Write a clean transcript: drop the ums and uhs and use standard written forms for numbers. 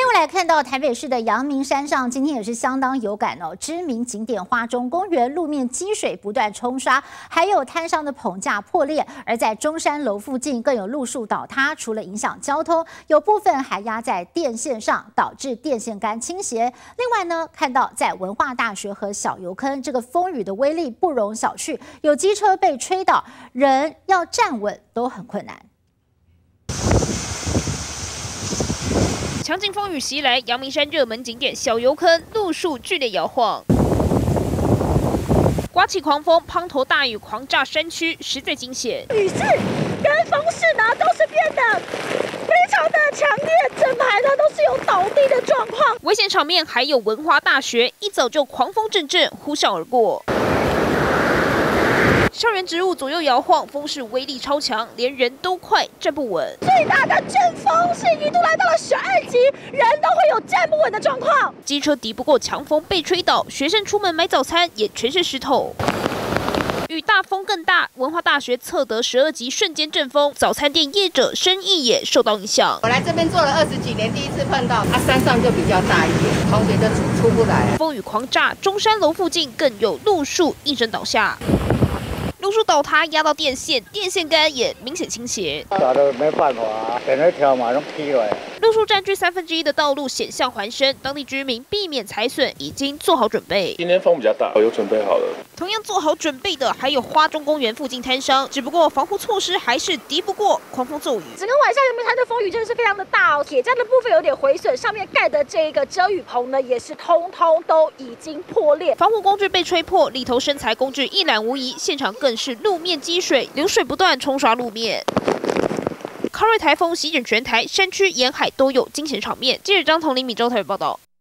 外来看到台北市的阳明山上，今天也是相当有感哦。知名景点花中公园路面积水不断冲刷，还有滩上的棚架破裂。而在中山楼附近更有路树倒塌，除了影响交通，有部分还压在电线上，导致电线杆倾斜。另外呢，看到在文化大学和小油坑，这个风雨的威力不容小觑，有机车被吹倒，人要站稳都很困难。 强劲风雨袭来，阳明山热门景点小油坑路树剧烈摇晃，刮起狂风，滂沱大雨狂炸山区，实在惊险。 雨势跟风势呢，都是变得非常的强烈，整排呢都是有倒地的状况。 危险场面还有文华大学，一早就狂风阵阵呼啸而过。 校园植物左右摇晃，风势威力超强，连人都快站不稳。 最大的阵风是一度来到了12级，人都会有站不稳的状况。 机车敌不过强风被吹倒，学生出门买早餐也全是石头。雨大风更大，文化大学测得12级瞬间阵风，早餐店业者生意也受到影响。 我来这边做了20几年，第一次碰到，山上就比较大一点，同学就出不来。 风雨狂炸，中山楼附近更有路树应声倒下。 路树倒塌压到电线，电线杆也明显倾斜。 打都没办法啊，等那条马上劈了。 路树占据1/3的道路，险象环生，当地居民避免财损已经做好准备。 今天风比较大，我有准备好了。 同样做好准备的还有花中公园附近摊商，只不过防护措施还是敌不过狂风骤雨。 整个晚上阳明山的风雨真的是非常的大哦，铁架的部分有点毁损，上面盖的这个遮雨棚呢，也是通通都已经破裂， 防护工具被吹破，里头生材工具一览无遗，现场更是路面积水，流水不断冲刷路面。 康瑞台风席卷全台，山区沿海都有惊险场面。记者张同林、米州台北报道。